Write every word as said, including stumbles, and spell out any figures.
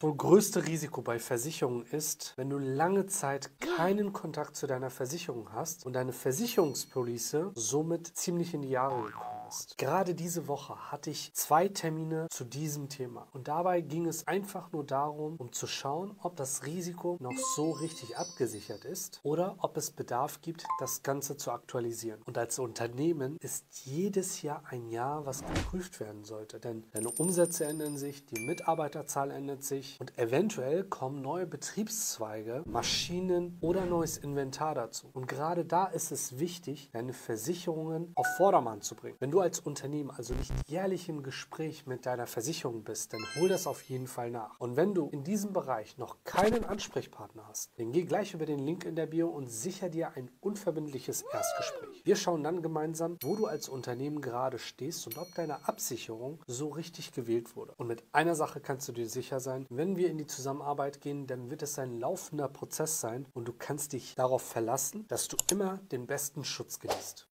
wohl größte Risiko bei Versicherungen ist, wenn du lange Zeit keinen Kontakt zu deiner Versicherung hast und deine Versicherungspolice somit ziemlich in die Jahre gekommen ist. Gerade diese Woche hatte ich zwei Termine zu diesem Thema und dabei ging es einfach nur darum, um zu schauen, ob das Risiko noch so richtig abgesichert ist oder ob es Bedarf gibt, das Ganze zu aktualisieren. Und als Unternehmen ist jedes Jahr ein Jahr, was geprüft werden sollte, denn deine Umsätze ändern sich, die Mitarbeiterzahl ändert sich und eventuell kommen neue Betriebszweige, Maschinen oder neues Inventar dazu. Und gerade da ist es wichtig, deine Versicherungen auf Vordermann zu bringen. Wenn du als Unternehmen also nicht jährlich im Gespräch mit deiner Versicherung bist, dann hol das auf jeden Fall nach. Und wenn du in diesem Bereich noch keinen Ansprechpartner hast, dann geh gleich über den Link in der Bio und sicher dir ein unverbindliches Erstgespräch. Wir schauen dann gemeinsam, wo du als Unternehmen gerade stehst und ob deine Absicherung so richtig gewählt wurde. Und mit einer Sache kannst du dir sicher sein, wenn wir in die Zusammenarbeit gehen, dann wird es ein laufender Prozess sein und du kannst dich darauf verlassen, dass du immer den besten Schutz genießt.